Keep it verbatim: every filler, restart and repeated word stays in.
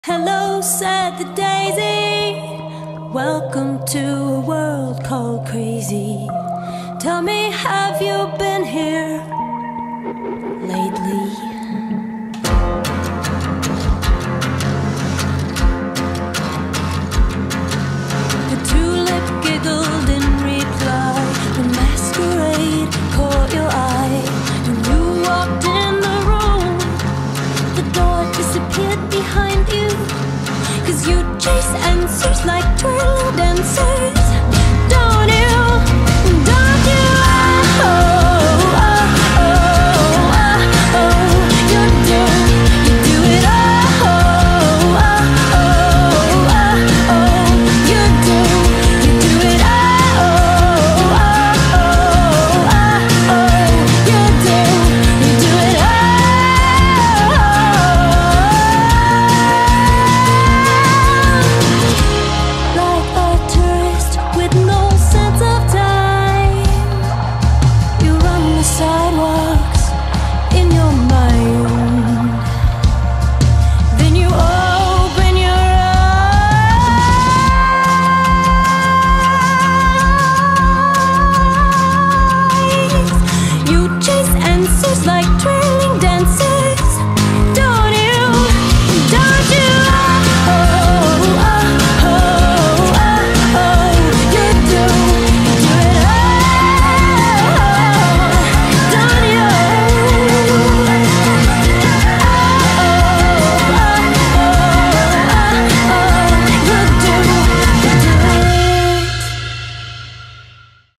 Hello, said the daisy. Welcome to a world called crazy. Tell me, have you been here lately? The tulip giggled in reply. The masquerade caught your eye. When you walked in the room, the door disappeared behind you. 'Cause you chase answers like twirl dancers.